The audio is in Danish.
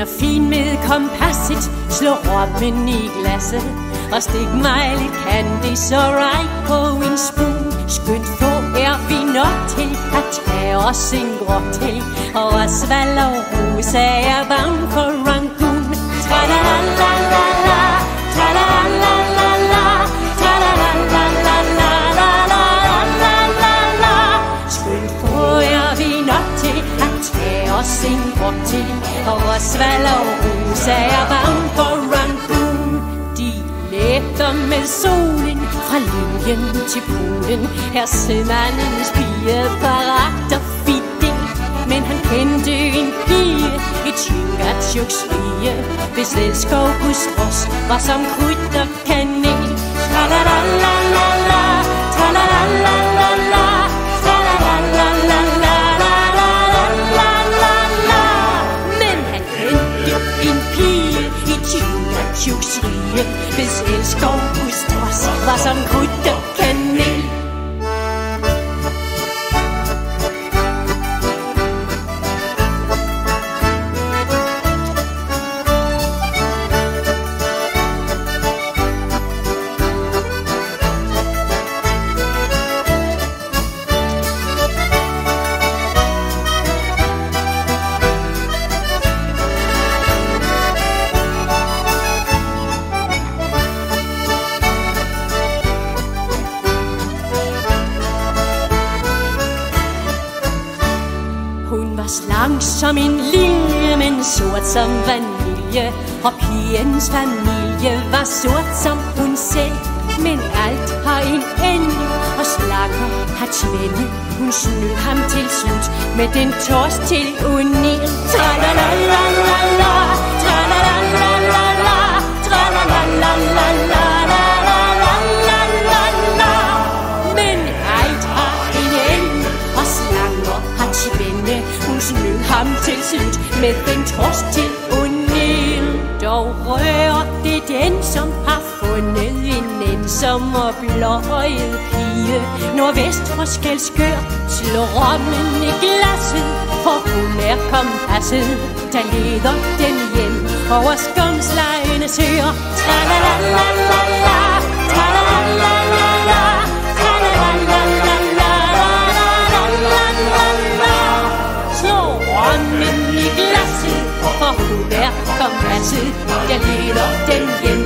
er fin med kompasset. Slå rommen i glasset og stik mig lidt candy så right på en spoon. Skønt få er vi nok til at tage os en grot til, og at Svallerhuset er varm for Rangoon. Tra-la-la-la-la-la, tra-la-la-la-la-la, tra-la-la-la-la-la-la-la-la. Skønt få er vi nok til at tage os en grot til, og at Svallerhuset er varm for Rangoon. De læfter med solen fra linjen til poolen. Her sømandens pige parat og fidel, men han kendte en pige i Chingachgoks rige, hvis elskov Bustros var som krudt og kanel. Tra-la-la-la-la-la, tra-la-la-la-la-la, tra-la-la-la-la-la-la-la-la. Men han kendte en pige i Chingachgoks rige, hvis elskov Bustros var som krudt og kanel. Hun var slank som en lilje, men sort som vanilje, og pigens familie var sort som hun selv. Men alt har en ende, og slanger har tvende. Hun snød ham til slut med den tors til unil. Tra-la-la-la-la-la, tra-la-la-la-la-la, tra-la-la-la-la-la-la-la-la-la. Men alt har en ende, og slanger har tvende. Hun snød ham til slut med den tors til unil. Dog rører det den, som har fundet en ensom og blåøjet pige nordvest for Skælskør. Slå rommen i glasset, for hun er kompasset, der leder den hjem over skumslejende søer. Tra-la-la-la-la-la, tra-la-la-la-la-la, tra-la-la-la-la-la-la-la-la-la. Slå rommen i glasset, for hun er kompasset, der leder den hjem